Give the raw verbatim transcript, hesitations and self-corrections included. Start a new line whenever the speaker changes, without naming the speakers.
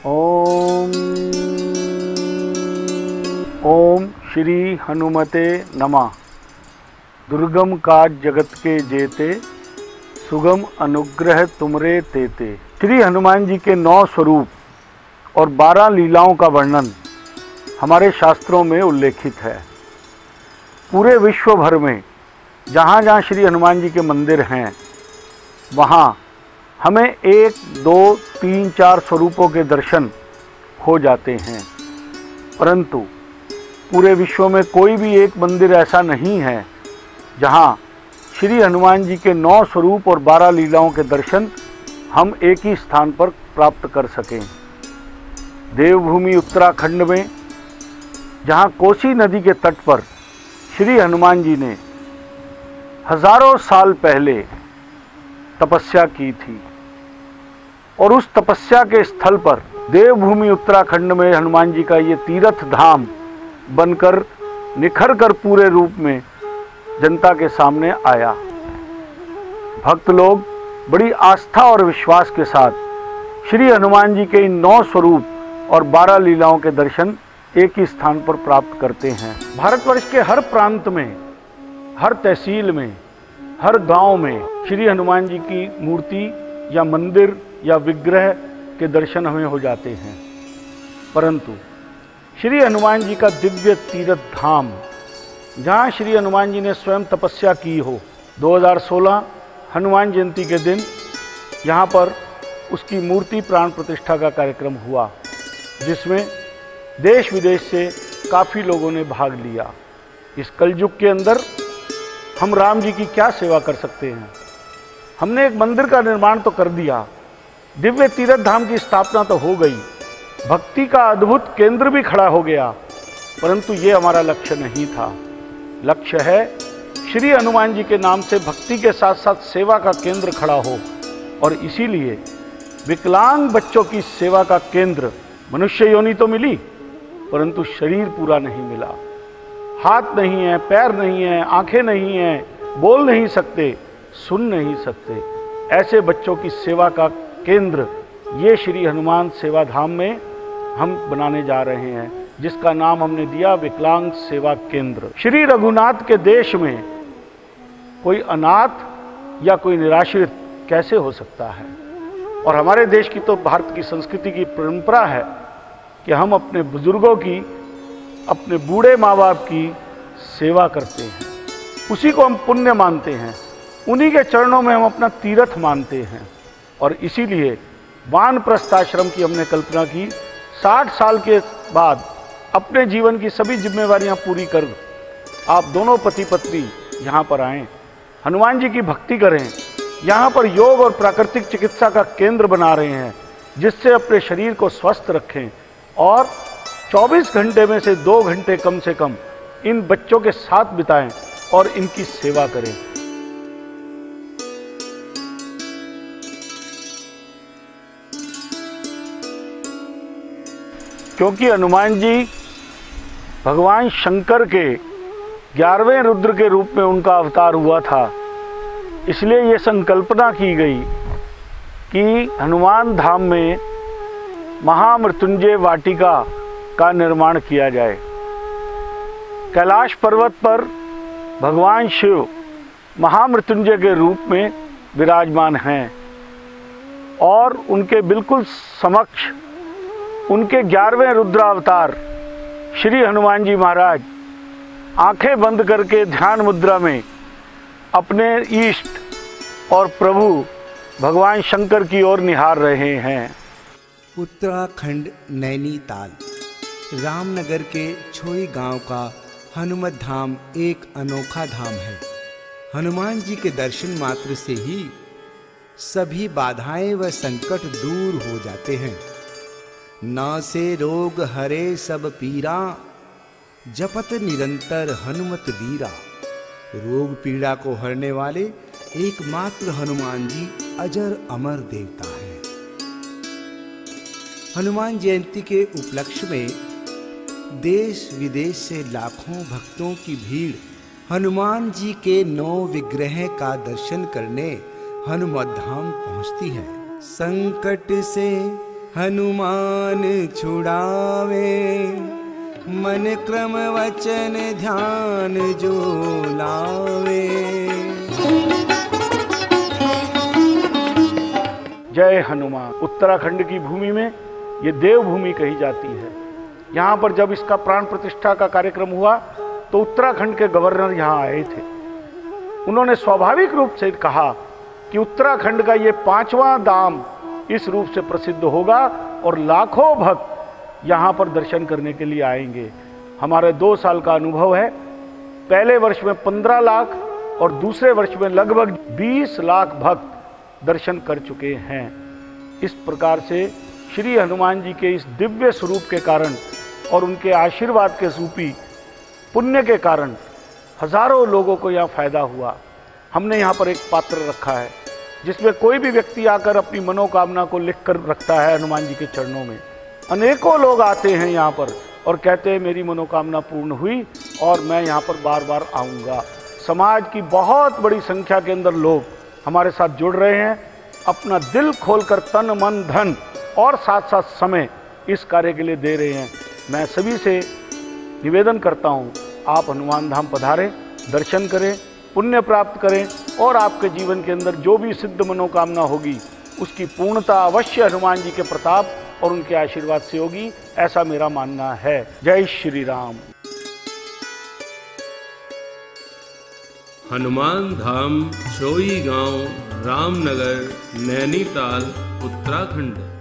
ओम ओम श्री हनुमते नमः। दुर्गम काज जगत के जेते, सुगम अनुग्रह तुमरे तेते। श्री हनुमान जी के नौ स्वरूप और बारह लीलाओं का वर्णन हमारे शास्त्रों में उल्लेखित है। पूरे विश्व भर में जहाँ जहाँ श्री हनुमान जी के मंदिर हैं, वहाँ हमें एक दो तीन चार स्वरूपों के दर्शन हो जाते हैं, परंतु पूरे विश्व में कोई भी एक मंदिर ऐसा नहीं है जहाँ श्री हनुमान जी के नौ स्वरूप और बारह लीलाओं के दर्शन हम एक ही स्थान पर प्राप्त कर सकें। देवभूमि उत्तराखंड में, जहाँ कोसी नदी के तट पर श्री हनुमान जी ने हजारों साल पहले तपस्या की थी, और उस तपस्या के स्थल पर देवभूमि उत्तराखंड में हनुमान जी का ये तीर्थ धाम बनकर निखर कर पूरे रूप में जनता के सामने आया। भक्त लोग बड़ी आस्था और विश्वास के साथ श्री हनुमान जी के इन नौ स्वरूप और बारह लीलाओं के दर्शन एक ही स्थान पर प्राप्त करते हैं। भारतवर्ष के हर प्रांत में, हर तहसील में, हर गांव में श्री हनुमान जी की मूर्ति या मंदिर या विग्रह के दर्शन हमें हो जाते हैं, परंतु श्री हनुमान जी का दिव्य तीर्थ धाम, जहाँ श्री हनुमान जी ने स्वयं तपस्या की हो, दो हज़ार सोलह हनुमान जयंती के दिन यहाँ पर उसकी मूर्ति प्राण प्रतिष्ठा का कार्यक्रम हुआ, जिसमें देश विदेश से काफ़ी लोगों ने भाग लिया। इस कलयुग के अंदर हम राम जी की क्या सेवा कर सकते हैं? हमने एक मंदिर का निर्माण तो कर दिया, दिव्य तीर्थ धाम की स्थापना तो हो गई, भक्ति का अद्भुत केंद्र भी खड़ा हो गया, परंतु ये हमारा लक्ष्य नहीं था। लक्ष्य है श्री हनुमान जी के नाम से भक्ति के साथ साथ सेवा का केंद्र खड़ा हो, और इसीलिए विकलांग बच्चों की सेवा का केंद्र। मनुष्य योनि तो मिली, परंतु शरीर पूरा नहीं मिला। हाथ नहीं है, पैर नहीं है, आंखें नहीं है, बोल नहीं सकते, सुन नहीं सकते, ऐसे बच्चों की सेवा का केंद्र ये श्री हनुमान सेवा धाम में हम बनाने जा रहे हैं, जिसका नाम हमने दिया विकलांग सेवा केंद्र। श्री रघुनाथ के देश में कोई अनाथ या कोई निराश्रित कैसे हो सकता है? और हमारे देश की तो, भारत की संस्कृति की परंपरा है कि हम अपने बुजुर्गों की, अपने बूढ़े माँ बाप की सेवा करते हैं, उसी को हम पुण्य मानते हैं, उन्हीं के चरणों में हम अपना तीर्थ मानते हैं। और इसीलिए वानप्रस्थ आश्रम की हमने कल्पना की। साठ साल के बाद अपने जीवन की सभी जिम्मेवारियां पूरी कर आप दोनों पति पत्नी यहाँ पर आएँ, हनुमान जी की भक्ति करें। यहाँ पर योग और प्राकृतिक चिकित्सा का केंद्र बना रहे हैं, जिससे अपने शरीर को स्वस्थ रखें और चौबीस घंटे में से दो घंटे कम से कम इन बच्चों के साथ बिताएं और इनकी सेवा करें। क्योंकि हनुमान जी भगवान शंकर के ग्यारहवें रुद्र के रूप में उनका अवतार हुआ था, इसलिए ये संकल्पना की गई कि हनुमान धाम में महामृत्युंजय वाटिका का निर्माण किया जाए। कैलाश पर्वत पर भगवान शिव महामृत्युंजय के रूप में विराजमान हैं, और उनके बिल्कुल समक्ष उनके ग्यारहवें रुद्रावतार श्री हनुमान जी महाराज आंखें बंद करके ध्यान मुद्रा में अपने इष्ट और प्रभु भगवान शंकर की ओर निहार रहे हैं।
उत्तराखंड नैनीताल रामनगर के छोई गांव का हनुमंधाम एक अनोखा धाम है। हनुमान जी के दर्शन मात्र से ही सभी बाधाएं व संकट दूर हो जाते हैं। ना से रोग हरे सब पीरा, जपत निरंतर हनुमत वीरा। रोग पीड़ा को हरने वाले एकमात्र हनुमान जी अजर अमर देवता है। हनुमान जयंती के उपलक्ष्य में देश विदेश से लाखों भक्तों की भीड़ हनुमान जी के नौ विग्रह का दर्शन करने हनुमंधाम पहुंचती है। संकट से हनुमान छुड़ावे, मन क्रम वचन ध्यान जो लावे।
जय हनुमान। उत्तराखंड की भूमि में ये देवभूमि कही जाती है। यहाँ पर जब इसका प्राण प्रतिष्ठा का कार्यक्रम हुआ तो उत्तराखंड के गवर्नर यहाँ आए थे। उन्होंने स्वाभाविक रूप से कहा कि उत्तराखंड का ये पांचवा धाम इस रूप से प्रसिद्ध होगा और लाखों भक्त यहाँ पर दर्शन करने के लिए आएंगे। हमारे दो साल का अनुभव है। पहले वर्ष में पंद्रह लाख और दूसरे वर्ष में लगभग बीस लाख भक्त दर्शन कर चुके हैं। इस प्रकार से श्री हनुमान जी के इस दिव्य स्वरूप के कारण और उनके आशीर्वाद के रूपी पुण्य के कारण हजारों लोगों को यहाँ फायदा हुआ। हमने यहाँ पर एक पात्र रखा है जिसमें कोई भी व्यक्ति आकर अपनी मनोकामना को लिख कर रखता है हनुमान जी के चरणों में। अनेकों लोग आते हैं यहाँ पर और कहते हैं मेरी मनोकामना पूर्ण हुई और मैं यहाँ पर बार बार आऊँगा। समाज की बहुत बड़ी संख्या के अंदर लोग हमारे साथ जुड़ रहे हैं, अपना दिल खोलकर तन मन धन और साथ साथ समय इस कार्य के लिए दे रहे हैं। मैं सभी से निवेदन करता हूँ, आप हनुमान धाम पधारें, दर्शन करें, पुण्य प्राप्त करें और आपके जीवन के अंदर जो भी सिद्ध मनोकामना होगी उसकी पूर्णता अवश्य हनुमान जी के प्रताप और उनके आशीर्वाद से होगी, ऐसा मेरा मानना है। जय श्री राम।
हनुमान धाम छोई गांव, रामनगर, नैनीताल, उत्तराखंड।